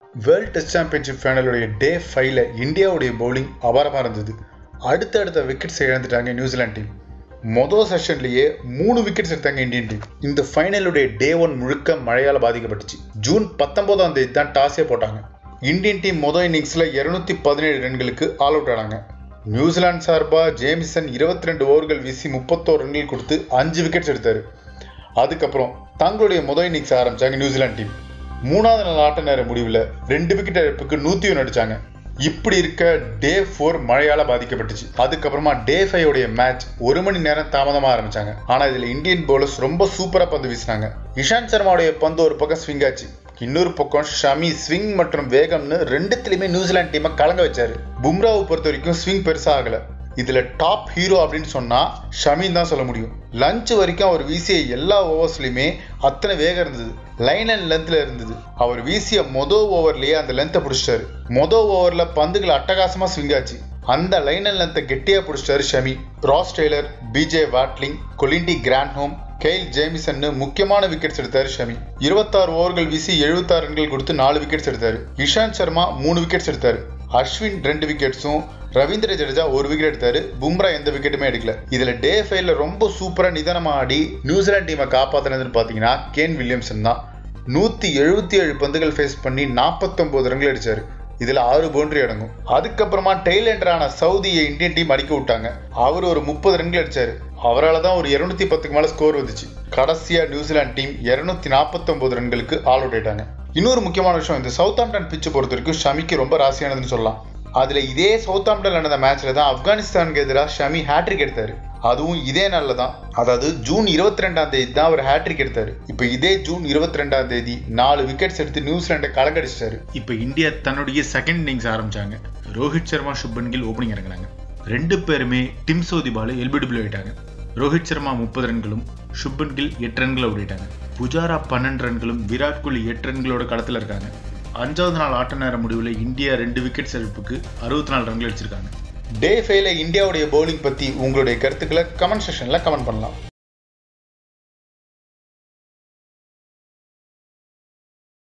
World test championship ஃபைனலுடைய டே 5ல இந்தியாவுடைய bowling அபாரமாக இருந்தது. அடுத்தடுத்த விக்கெட்ஸ் இழந்துட்டாங்க நியூசிலாந்து டீம். மொதல் செஷன்லேயே 3 விக்கெட்ஸ் எடுத்தாங்க இந்தியன் டீம். இந்த ஃபைனலுடைய டே 1 முழுக்க மழையால் பாதிக்கப்பட்டுச்சு. ஜூன் 19ஆம் தேதி தான் டாஸே போட்டாங்க. இந்தியன் டீம் மொதல் இன்னிங்ஸில் 217 ரன்களுக்கு ஆல் அவுட் ஆனாங்க. நியூசிலாந்து சார்பாக ஜேமிசன் 22 ஓவர்கள் வீசி 31 ரன்கள் கொடுத்து 5 விக்கெட்ஸ் எடுத்தார். அதுக்கப்புறம் தங்களுடைய மொதல் இன்னிங்ஸ் ஆரம்பித்தாங்க நியூசிலாந்து டீம். 3வது நாள் ஆட்ட நேர முடிவில் 2 விக்கெட் இழப்புக்கு 101 அடிச்சாங்க. இப்படி இருக்க டே 4 மழையால பாதிக்கப்பட்டுச்சு. அதுக்கப்புறமா டே 5 உடைய மேட்ச் 1 மணி நேரம் தாமதமாக ஆரம்பிச்சாங்க. ஆனால் இதில் இந்தியன் பவுலர்ஸ் ரொம்ப சூப்பராக பந்து வீசினாங்க. இஷாந்த் சர்மாவுடைய பந்து ஒரு பக்கம் ஸ்விங் ஆச்சு, இன்னொரு பக்கம் ஷமி ஸ்விங் மற்றும் வேகம்னு ரெண்டுத்திலுமே நியூசிலாந்து டீமை கலங்க வச்சாரு. பும்ராவை பொறுத்த வரைக்கும் ஸ்விங் பெருசாக ஆகலை. இதுல டாப் ஹீரோ அப்படின்னு சொன்னா ஷமின்னு தான் சொல்ல முடியும். லஞ்ச் வரைக்கும் அவர் வீசிய எல்லா ஓவர்ஸ்லயுமே அத்தனை வேகம் இருந்தது, லைன் அண்ட் லென்த்ல இருந்தது. அவர் வீசிய மொதல் ஓவர்லயே அந்த லென்த்தை பிடிச்சிட்டாரு. மொதல் ஓவர்ல பந்துகள் அட்டகாசமா ஸ்விங் ஆச்சு. அந்த லைன் அண்ட் லென்த்தை கெட்டியா பிடிச்சிட்டாரு Shami. Ross Taylor, BJ Watling, Colin de Grandhomme, Kyle Jamieson முக்கியமான விக்கெட்ஸ் எடுத்தாரு ஷமி. 26 ஓவர்கள் வீசி 76 ரன்கள் கொடுத்து 4 விக்கெட்ஸ் எடுத்தாரு. இஷாந்த் சர்மா 3 விக்கெட்ஸ் எடுத்தாரு. அஸ்வின் 2 விக்கெட்ஸும், ரவீந்திர ஜடேஜா 1 விக்கெட் எடுத்தாரு. பும்ரா எந்த விக்கெட்டுமே எடுக்கல. இதுல டே 5ல ரொம்ப சூப்பரா நிதானமா ஆடி நியூசிலாந்து டீமை காப்பாத்தினதுன்னு பாத்தீங்கன்னா கேன் வில்லியம்சன் தான். 177 பந்துகள் ஃபேஸ் பண்ணி 49 ரன்கள் அடிச்சாரு. இதுல 6 பவுண்டரி அடங்கும். அதுக்கப்புறமா டெய்லெண்டரான சவுதியை இந்தியன் டீம் அடிக்க விட்டாங்க. அவர் ஒரு 30 ரன்கள் அடிச்சாரு. அவரால் தான் ஒரு 210க்கு மேல ஸ்கோர் வந்துச்சு. கடைசியா நியூசிலாந்து டீம் 249 ரன்களுக்கு ஆல் அவுட் ஆயிட்டாங்க. இன்னொரு முக்கியமான விஷயம், இந்த சவுத்தாம்ப்டன் பிட்சை பொறுத்த வரைக்கும் ஷமிக்கு ரொம்ப ராசியானதுன்னு சொல்லலாம். அதுல இதே சவுத்தாம்ப்டன் நடந்த மேட்ச்ல தான் ஆப்கானிஸ்தானுக்கு எதிராக ஷமி ஹேட்ரிக் எடுத்தாரு. அதுவும் இதே நாளில் தான், அதாவது ஜூன் 22ஆம் தேதி தான் அவர் ஹேட்ரிக் எடுத்தாரு. இப்போ இதே ஜூன் 22ஆம் தேதி 4 விக்கெட்ஸ் எடுத்து நியூசிலாண்டை கலங்கடிச்சிட்டாரு. இப்போ இந்தியா தன்னுடைய செகண்ட் இன்னிங்ஸ் ஆரம்பிச்சாங்க. ரோஹித் சர்மா, சுப்மன் கில் ஓப்பனிங் இறங்கினாங்க. 2 பேருமே டிம் சவுதி பால் எல்பிடபிள்யூ ஆயிட்டாங்க. ரோஹித் சர்மா 30 ரன்களும், சுப்மன் கில் 8 ரன்கள் ஓடிட்டாங்க. புஜாரா 12 ரன்களும், விராட் கோலி 8 ரன்களோட களத்தில் இருக்காங்க. 5வது நாள் ஆட்ட நேர முடிவில் இந்தியா 2 விக்கெட்ஸ் இழப்புக்கு 64 ரன்கள் அடிச்சிருக்காங்க. டே 5ல இந்தியாவுடைய பவுலிங் பத்தி உங்களுடைய கருத்துக்களை கமெண்ட் செக்ஷன்ல கமெண்ட் பண்ணலாம்.